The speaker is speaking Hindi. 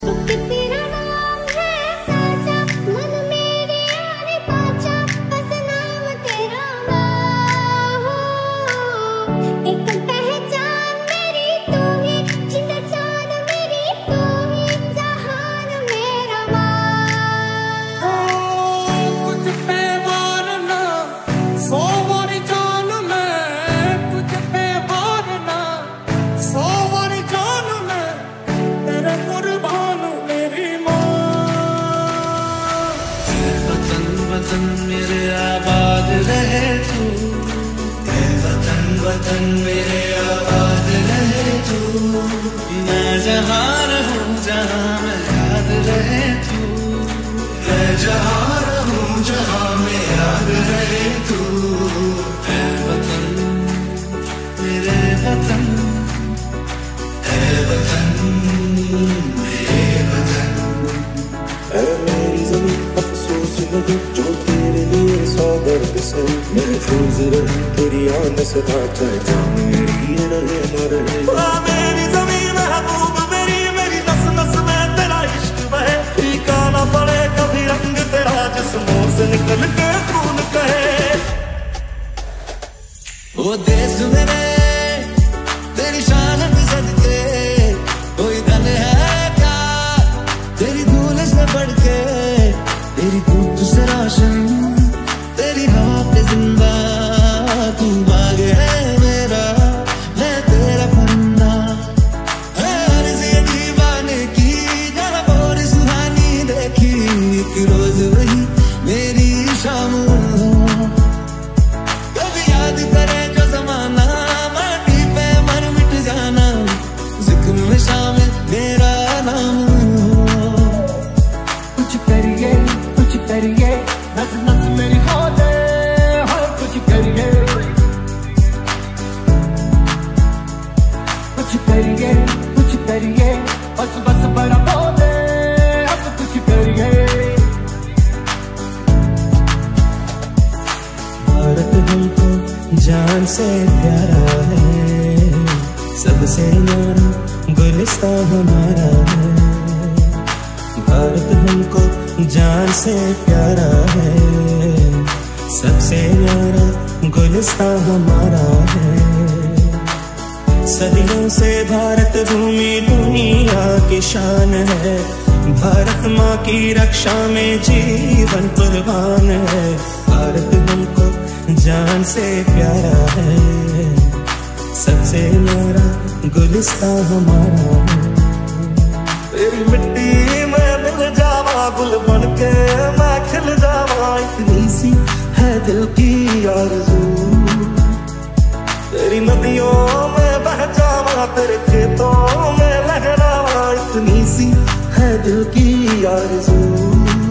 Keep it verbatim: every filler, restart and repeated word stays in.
मेरे आबाद रहे तू, वतन वतन मेरे आबाद रहे तू। मैं जहाँ रहूँ जहाँ मैं याद रहे तू, मैं जहाँ रहूँ जहाँ मैं याद रहे तू। है वतन मेरे वतन, है वतन मेरे वतन। है मेरी ज़मीं अफसोस नहीं जो तेरे लिए सौ दर्द से महफूज रहे, तेरी आन सदा चाहे जान मेरी रहे न रहे। मेरी ज़मीं महबूब मेरी, मेरी नस नस में तेरा इश्क बहे, फीका ना पड़े कभी रंग तेरा जिस्मों से निकल के खून कहे। वो देश मेरे तेरी शान भी सदके, कोई धन है क्या तेरी धूल से बढ़ के। तेरी धूप से रोशन तेरी हवा पे जिंदा, तू बाग है मेरा मैं तेरा परिंदा। है अर्ज़ ये दीवाने की जरा और सुहानी देखी, एक रोज वही मेरी शाम हो। कभी याद करे जो जमाना माटी पे मर मिट जाना, जिक्र में शामिल मेरा नाम हो। कुछ करिए कुछ करिए नस नस मेरी खोले, हर कुछ करिए कुछ करिए कुछ करिए बस बस बड़ा बोले, अब कुछ करिए। भारत हमको जान से प्यारा है, सबसे न्यारा गुलिस्तां हमारा है। भारत हमको जान से प्यारा है, सबसे न्यारा गुलिस्तां हमारा है। सदियों से भारत भूमि दुनिया की शान है, भारत माँ की रक्षा में जीवन कुर्बान है। भारत हमको जान से प्यारा है, सबसे न्यारा गुलिस्तां हमारा है। तेरी मिट्टी में मिल जावा गुल बन के मैं खिल जावा, इतनी सी है दिल की आरज़ू। तेरी नदियों में बह जावा तेरे खेतों में लहरावा, इतनी सी है दिल की आरज़ू।